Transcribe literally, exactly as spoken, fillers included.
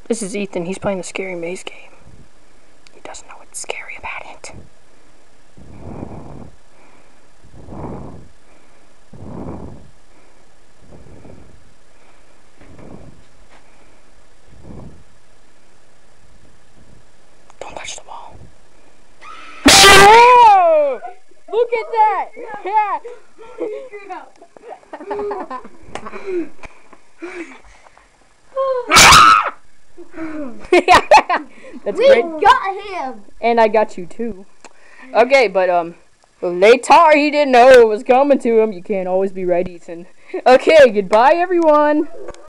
This is Ethan. He's playing the scary maze game. He doesn't know what's scary about it. Don't touch the wall. Oh! Look at that! Yeah. That's we great. got him! And I got you too. Okay, but um later he didn't know it was coming to him. You can't always be right, Ethan. Okay, goodbye everyone.